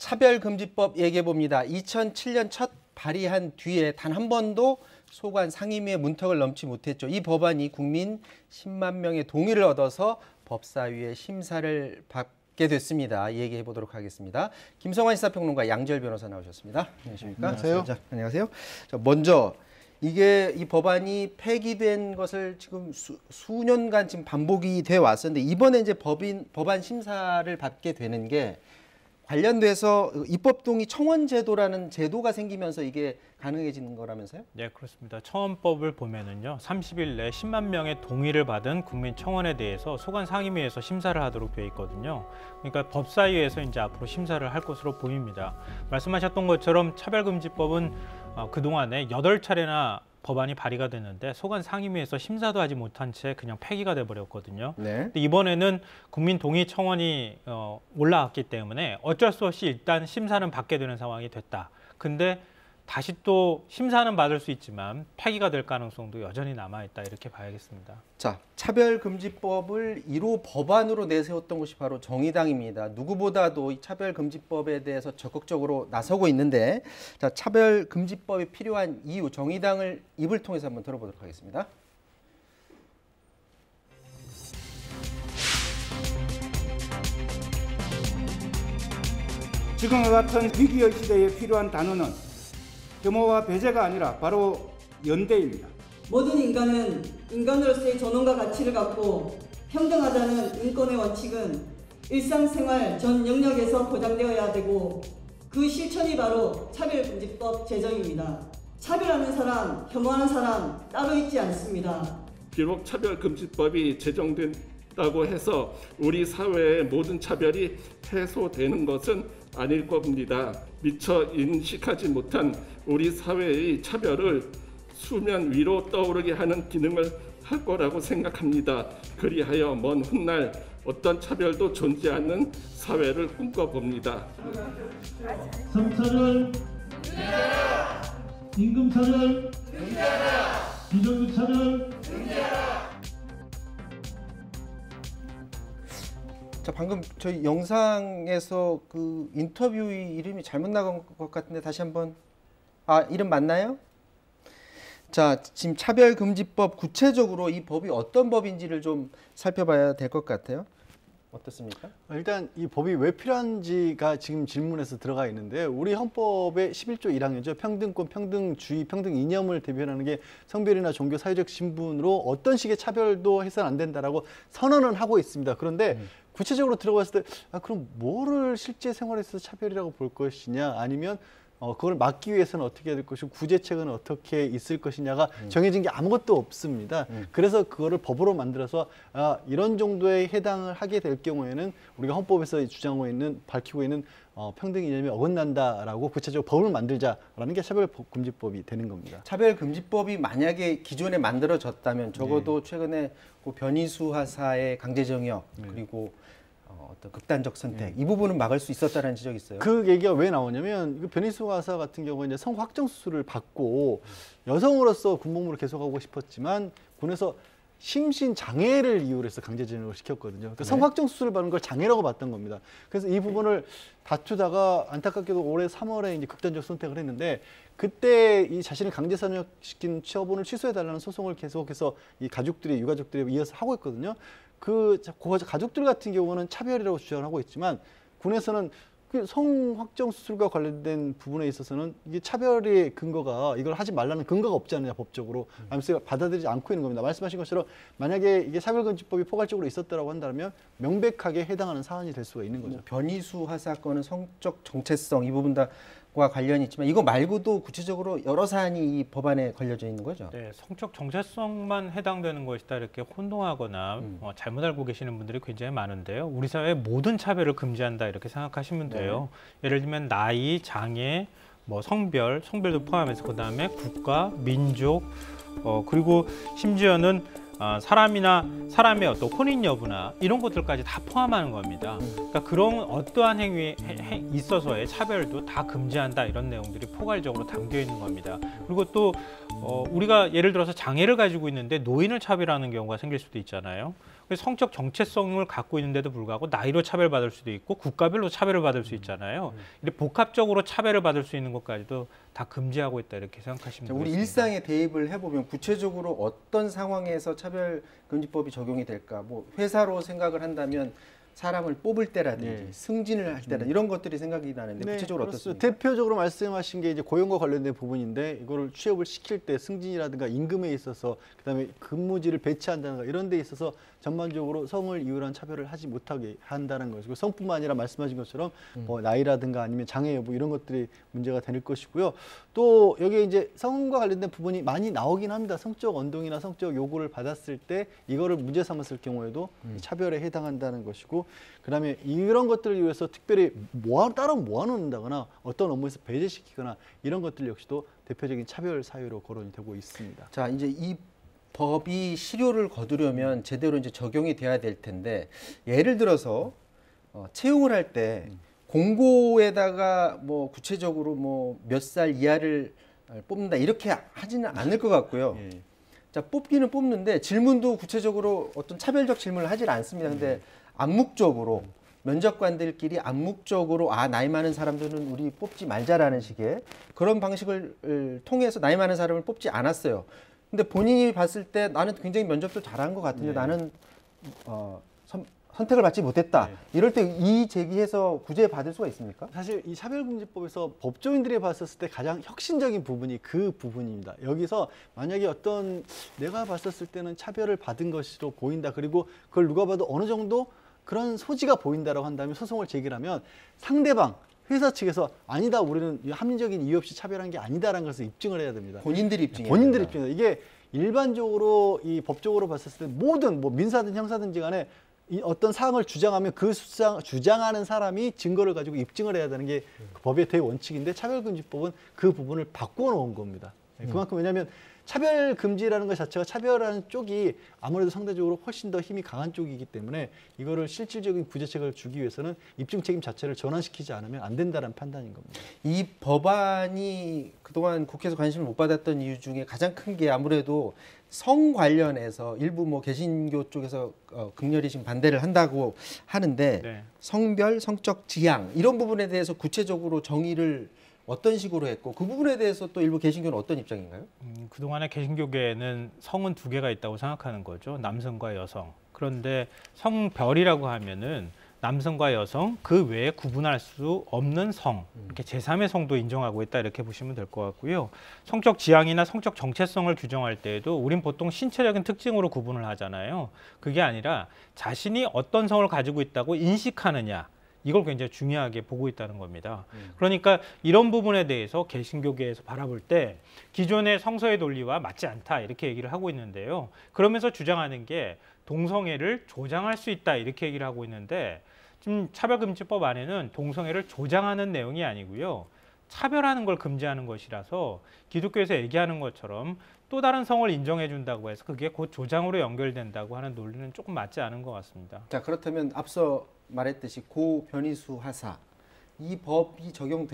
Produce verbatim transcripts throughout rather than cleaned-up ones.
차별금지법 얘기해봅니다. 이천칠 년 첫 발의한 뒤에 단 한 번도 소관 상임위의 문턱을 넘지 못했죠. 이 법안이 국민 십만 명의 동의를 얻어서 법사위의 심사를 받게 됐습니다. 얘기해보도록 하겠습니다. 김성환 시사평론가 양지열 변호사 나오셨습니다. 안녕하십니까? 안녕하세요. 자, 안녕하세요. 자, 먼저 이게 이 법안이 폐기된 것을 지금 수, 수년간 지금 반복이 돼 왔었는데 이번에 이제 법인 법안 심사를 받게 되는 게 관련돼서 입법동의 청원 제도라는 제도가 생기면서 이게 가능해지는 거라면서요? 네, 그렇습니다. 청원법을 보면은요, 삼십 일 내 십만 명의 동의를 받은 국민 청원에 대해서 소관 상임위에서 심사를 하도록 되어 있거든요. 그러니까 법사위에서 이제 앞으로 심사를 할 것으로 보입니다. 말씀하셨던 것처럼 차별금지법은 어, 그동안에 여덟 차례나 법안이 발의가 됐는데 소관 상임위에서 심사도 하지 못한 채 그냥 폐기가 돼버렸거든요. 네. 근데 이번에는 국민 동의 청원이 어, 올라왔기 때문에 어쩔 수 없이 일단 심사는 받게 되는 상황이 됐다. 근데 다시 또 심사는 받을 수 있지만 폐기가 될 가능성도 여전히 남아있다 이렇게 봐야겠습니다. 자, 차별금지법을 일 호 법안으로 내세웠던 것이 바로 정의당입니다. 누구보다도 이 차별금지법에 대해서 적극적으로 나서고 있는데, 자, 차별금지법이 필요한 이유, 정의당을 입을 통해서 한번 들어보도록 하겠습니다. 지금과 같은 위기의 시대에 필요한 단어는 혐오와 배제가 아니라 바로 연대입니다. 모든 인간은 인간으로서의 존엄과 가치를 갖고 평등하다는 인권의 원칙은 일상생활 전 영역에서 보장되어야 되고 그 실천이 바로 차별금지법 제정입니다. 차별하는 사람, 혐오하는 사람 따로 있지 않습니다. 비록 차별금지법이 제정된다고 해서 우리 사회의 모든 차별이 해소되는 것은 아닐 겁니다. 미처 인식하지 못한 우리 사회의 차별을 수면 위로 떠오르게 하는 기능을 할 거라고 생각합니다. 그리하여 먼 훗날 어떤 차별도 존재하는 사회를 꿈꿔봅니다. 성차별, 임금차별, 비정규차별. 자, 방금 저희 영상에서 그 인터뷰 이름이 잘못 나간 것 같은데 다시 한번. 아, 이름 맞나요? 자, 지금 차별금지법 구체적으로 이 법이 어떤 법인지를 좀 살펴봐야 될 것 같아요. 어떻습니까? 일단 이 법이 왜 필요한지가 지금 질문에서 들어가 있는데, 우리 헌법의 십일 조 일 항이죠. 평등권, 평등주의, 평등 이념을 대변하는 게 성별이나 종교, 사회적 신분으로 어떤 식의 차별도 해서는 안 된다라고 선언은 하고 있습니다. 그런데 음. 구체적으로 들어갔을 때 아, 그럼 뭐를 실제 생활에서 차별이라고 볼 것이냐, 아니면 어, 그걸 막기 위해서는 어떻게 해야 될 것이고 구제책은 어떻게 있을 것이냐가 음. 정해진 게 아무것도 없습니다. 음. 그래서 그거를 법으로 만들어서 아, 이런 정도에 해당을 하게 될 경우에는 우리가 헌법에서 주장하고 있는, 밝히고 있는 어, 평등 이념이 어긋난다라고 구체적으로 법을 만들자라는 게 차별금지법이 되는 겁니다. 차별금지법이 만약에 기존에 만들어졌다면 적어도 네. 최근에 그 변희수 하사의 강제징역 네. 그리고 어떤 극단적 선택 네. 이 부분은 막을 수 있었다는 지적이 있어요. 그 얘기가 왜 나오냐면 변희수 하사 같은 경우는 이제 성확정 수술을 받고 여성으로서 군복무를 계속하고 싶었지만 군에서 심신 장애를 이유로 해서 강제징용을 시켰거든요. 그러니까 네. 성확정 수술을 받는 걸 장애라고 봤던 겁니다. 그래서 이 부분을 다투다가 안타깝게도 올해 삼월에 이제 극단적 선택을 했는데, 그때 이 자신을 강제사역시킨 처분을 취소해달라는 소송을 계속해서 이 가족들이, 유가족들이 이어서 하고 있거든요. 그 가족들 같은 경우는 차별이라고 주장을 하고 있지만 군에서는 그 성확정 수술과 관련된 부분에 있어서는 이게 차별의 근거가, 이걸 하지 말라는 근거가 없지 않느냐 법적으로, 아무튼 받아들이지 않고 있는 겁니다. 말씀하신 것처럼 만약에 이게 차별금지법이 포괄적으로 있었다라고 한다면 명백하게 해당하는 사안이 될 수가 있는 거죠. 뭐 변희수 하사 건은 성적 정체성 이 부분 다 과 관련이 있지만 이거 말고도 구체적으로 여러 사안이 이 법안에 걸려져 있는 거죠? 네, 성적 정체성만 해당되는 것이다 이렇게 혼동하거나 음. 어, 잘못 알고 계시는 분들이 굉장히 많은데요. 우리 사회의 모든 차별을 금지한다 이렇게 생각하시면 돼요. 네. 예를 들면 나이, 장애, 뭐 성별, 성별도 포함해서 그다음에 국가, 민족, 어, 그리고 심지어는 어, 사람이나 사람의 어떤 혼인 여부나 이런 것들까지 다 포함하는 겁니다. 그러니까 그런 어떠한 행위에 해, 있어서의 차별도 다 금지한다 이런 내용들이 포괄적으로 담겨 있는 겁니다. 그리고 또 어, 우리가 예를 들어서 장애를 가지고 있는데 노인을 차별하는 경우가 생길 수도 있잖아요. 성적 정체성을 갖고 있는데도 불구하고 나이로 차별받을 수도 있고 국가별로 차별을 받을 수 있잖아요. 이렇게 복합적으로 차별을 받을 수 있는 것까지도 다 금지하고 있다 이렇게 생각하시면 자, 우리 되겠습니다. 일상에 대입을 해보면 구체적으로 어떤 상황에서 차별금지법이 적용이 될까? 뭐 회사로 생각을 한다면 사람을 뽑을 때라든지 네. 승진을 할 때라 이런 것들이 생각이 나는데 구체적으로 그렇습니다. 어떻습니까? 대표적으로 말씀하신 게 이제 고용과 관련된 부분인데 이거를 취업을 시킬 때 승진이라든가 임금에 있어서 그다음에 근무지를 배치한다든가 이런 데 있어서 전반적으로 성을 이유로 한 차별을 하지 못하게 한다는 것이고 성뿐만 아니라 말씀하신 것처럼 음. 뭐 나이라든가 아니면 장애 여부 이런 것들이 문제가 될 것이고요. 또 여기에 이제 성과 관련된 부분이 많이 나오긴 합니다. 성적 언동이나 성적 요구를 받았을 때 이거를 문제 삼았을 경우에도 음. 차별에 해당한다는 것이고 그다음에 이런 것들을 위해서 특별히 모아 따로 모아놓는다거나 어떤 업무에서 배제시키거나 이런 것들 역시도 대표적인 차별 사유로 거론이 되고 있습니다. 자, 이제 이 법이 실효를 거두려면 제대로 이제 적용이 돼야 될 텐데 예를 들어서 어, 채용을 할 때 공고에다가 뭐 구체적으로 뭐 몇 살 이하를 뽑는다 이렇게 하지는 않을 것 같고요. 예. 자, 뽑기는 뽑는데 질문도 구체적으로 어떤 차별적 질문을 하질 않습니다. 근데 암묵적으로 면접관들끼리 암묵적으로 아 나이 많은 사람들은 우리 뽑지 말자라는 식의 그런 방식을 통해서 나이 많은 사람을 뽑지 않았어요. 근데 본인이 봤을 때 나는 굉장히 면접도 잘한 것 같은데 네. 나는 어, 선, 선택을 받지 못했다. 네. 이럴 때 이 제기해서 구제 받을 수가 있습니까? 사실 이 차별금지법에서 법조인들이 봤었을 때 가장 혁신적인 부분이 그 부분입니다. 여기서 만약에 어떤 내가 봤었을 때는 차별을 받은 것으로 보인다. 그리고 그걸 누가 봐도 어느 정도 그런 소지가 보인다라고 한다면 소송을 제기하면 상대방 회사 측에서 아니다 우리는 합리적인 이유 없이 차별한 게 아니다라는 것을 입증을 해야 됩니다. 본인들이 입증해야 본인들이 된다. 입증해야 이게 일반적으로 이 법적으로 봤을 때 모든 뭐 민사든 형사든지 간에 이 어떤 사항을 주장하면 그 수장, 주장하는 사람이 증거를 가지고 입증을 해야 되는 게 그 법의 대원칙인데 차별금지법은 그 부분을 바꾸어 놓은 겁니다. 그만큼 왜냐하면 차별금지라는 것 자체가 차별하는 쪽이 아무래도 상대적으로 훨씬 더 힘이 강한 쪽이기 때문에 이거를 실질적인 구제책을 주기 위해서는 입증 책임 자체를 전환시키지 않으면 안 된다는 판단인 겁니다. 이 법안이 그동안 국회에서 관심을 못 받았던 이유 중에 가장 큰 게 아무래도 성 관련해서 일부 뭐 개신교 쪽에서 어, 극렬히 지금 반대를 한다고 하는데 네. 성별, 성적 지향 이런 부분에 대해서 구체적으로 정의를 어떤 식으로 했고 그 부분에 대해서 또 일부 개신교는 어떤 입장인가요? 음, 그동안의 개신교계에는 성은 두 개가 있다고 생각하는 거죠. 남성과 여성. 그런데 성별이라고 하면은 남성과 여성 그 외에 구분할 수 없는 성, 이렇게 제삼의 성도 인정하고 있다 이렇게 보시면 될 것 같고요. 성적 지향이나 성적 정체성을 규정할 때에도 우린 보통 신체적인 특징으로 구분을 하잖아요. 그게 아니라 자신이 어떤 성을 가지고 있다고 인식하느냐. 이걸 굉장히 중요하게 보고 있다는 겁니다. 그러니까 이런 부분에 대해서 개신교계에서 바라볼 때 기존의 성서의 논리와 맞지 않다 이렇게 얘기를 하고 있는데요. 그러면서 주장하는 게 동성애를 조장할 수 있다 이렇게 얘기를 하고 있는데 지금 차별금지법 안에는 동성애를 조장하는 내용이 아니고요. 차별하는 걸 금지하는 것이라서 기독교에서 얘기하는 것처럼 또 다른 성을 인정해 준다고 해서 그게 곧 조장으로 연결된다고 하는 논리는 조금 맞지 않은 것 같습니다. 자, 그렇다면 앞서 말했듯이 고 변희수 하사 이 법이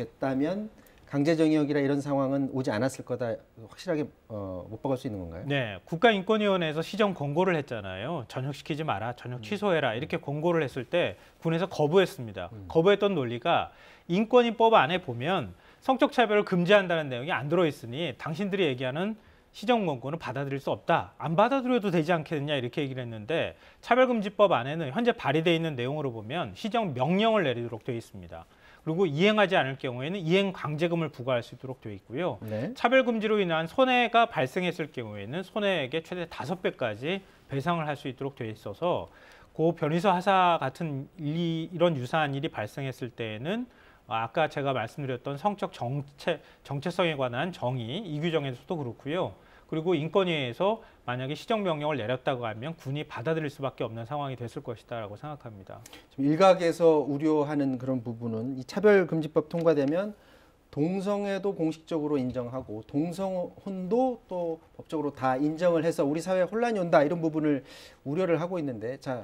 적용됐다면 강제정역이라 이런 상황은 오지 않았을 거다 확실하게 어, 못 박을 수 있는 건가요? 네, 국가인권위원회에서 시정 권고를 했잖아요. 전역시키지 마라, 전역 취소해라 이렇게 권고를 했을 때 군에서 거부했습니다. 음. 거부했던 논리가 인권위법 안에 보면 성적 차별을 금지한다는 내용이 안 들어있으니 당신들이 얘기하는 시정 권고는 받아들일 수 없다. 안 받아들여도 되지 않겠느냐 이렇게 얘기를 했는데 차별금지법 안에는 현재 발의되어 있는 내용으로 보면 시정 명령을 내리도록 되어 있습니다. 그리고 이행하지 않을 경우에는 이행 강제금을 부과할 수 있도록 되어 있고요. 네. 차별금지로 인한 손해가 발생했을 경우에는 손해액의 최대 다섯 배까지 배상을 할 수 있도록 되어 있어서 고 변희수 하사 같은 일, 이런 유사한 일이 발생했을 때에는 아까 제가 말씀드렸던 성적 정체, 정체성에 관한 정의, 이 규정에서도 그렇고요. 그리고 인권위에서 만약에 시정명령을 내렸다고 하면 군이 받아들일 수밖에 없는 상황이 됐을 것이다라고 생각합니다. 지금 일각에서 우려하는 그런 부분은 이 차별금지법 통과되면 동성애도 공식적으로 인정하고 동성혼도 또 법적으로 다 인정을 해서 우리 사회에 혼란이 온다 이런 부분을 우려를 하고 있는데 자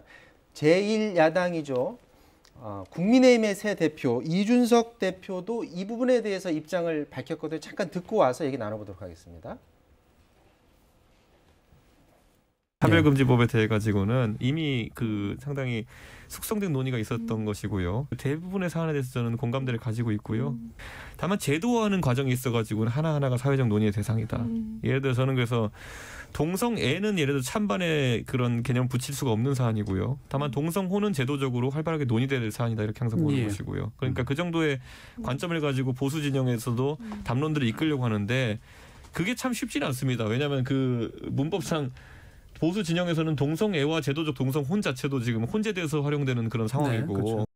제일 야당이죠. 어, 국민의힘의 새 대표 이준석 대표도 이 부분에 대해서 입장을 밝혔거든요. 잠깐 듣고 와서 얘기 나눠보도록 하겠습니다. 차별금지법에 대해 가지고는 이미 그 상당히 숙성된 논의가 있었던 음. 것이고요. 대부분의 사안에 대해서 저는 공감대를 가지고 있고요. 음. 다만 제도화하는 과정이 있어가지고는 하나하나가 사회적 논의의 대상이다. 음. 예를 들어 저는 그래서 동성애는 예를 들어 찬반의 그런 개념 붙일 수가 없는 사안이고요. 다만 동성혼은 제도적으로 활발하게 논의될 사안이다 이렇게 항상 보는 예. 것이고요. 그러니까 그 정도의 관점을 가지고 보수 진영에서도 담론들을 이끌려고 하는데 그게 참 쉽지는 않습니다. 왜냐하면 그 문법상 보수 진영에서는 동성애와 제도적 동성혼 자체도 지금 혼재돼서 활용되는 그런 상황이고. 네, 그렇죠.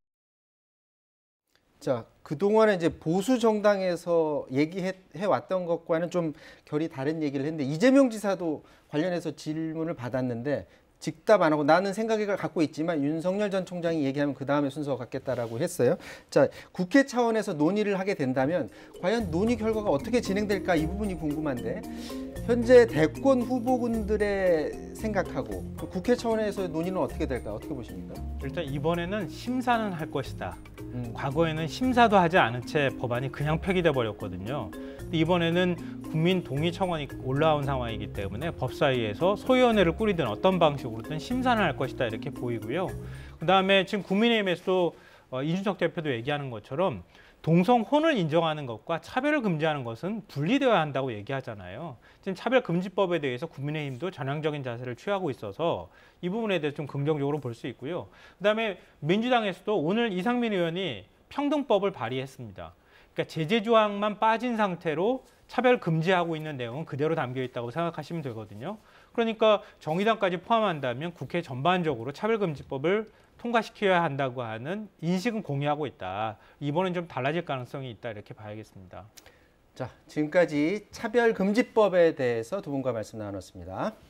자, 그동안에 이제 보수 정당에서 얘기해 왔던 것과는 좀 결이 다른 얘기를 했는데 이재명 지사도 관련해서 질문을 받았는데 직답 안 하고 나는 생각을 갖고 있지만 윤석열 전 총장이 얘기하면 그 다음에 순서가 같겠다라고 했어요. 자, 국회 차원에서 논의를 하게 된다면 과연 논의 결과가 어떻게 진행될까 이 부분이 궁금한데 현재 대권 후보군들의 생각하고 국회 차원에서 논의는 어떻게 될까 어떻게 보십니까? 일단 이번에는 심사는 할 것이다. 음. 과거에는 심사도 하지 않은 채 법안이 그냥 폐기돼 버렸거든요. 이번에는 국민 동의 청원이 올라온 상황이기 때문에 법사위에서 소위원회를 꾸리든 어떤 방식으로든 심사는 할 것이다 이렇게 보이고요. 그다음에 지금 국민의힘에서도 어, 이준석 대표도 얘기하는 것처럼 동성혼을 인정하는 것과 차별을 금지하는 것은 분리되어야 한다고 얘기하잖아요. 지금 차별금지법에 대해서 국민의힘도 전향적인 자세를 취하고 있어서 이 부분에 대해서 좀 긍정적으로 볼 수 있고요. 그다음에 민주당에서도 오늘 이상민 의원이 평등법을 발의했습니다. 그러니까 제재 조항만 빠진 상태로 차별 금지하고 있는 내용은 그대로 담겨 있다고 생각하시면 되거든요. 그러니까 정의당까지 포함한다면 국회 전반적으로 차별금지법을 통과시켜야 한다고 하는 인식은 공유하고 있다. 이번엔 좀 달라질 가능성이 있다 이렇게 봐야겠습니다. 자, 지금까지 차별금지법에 대해서 두 분과 말씀 나눴습니다.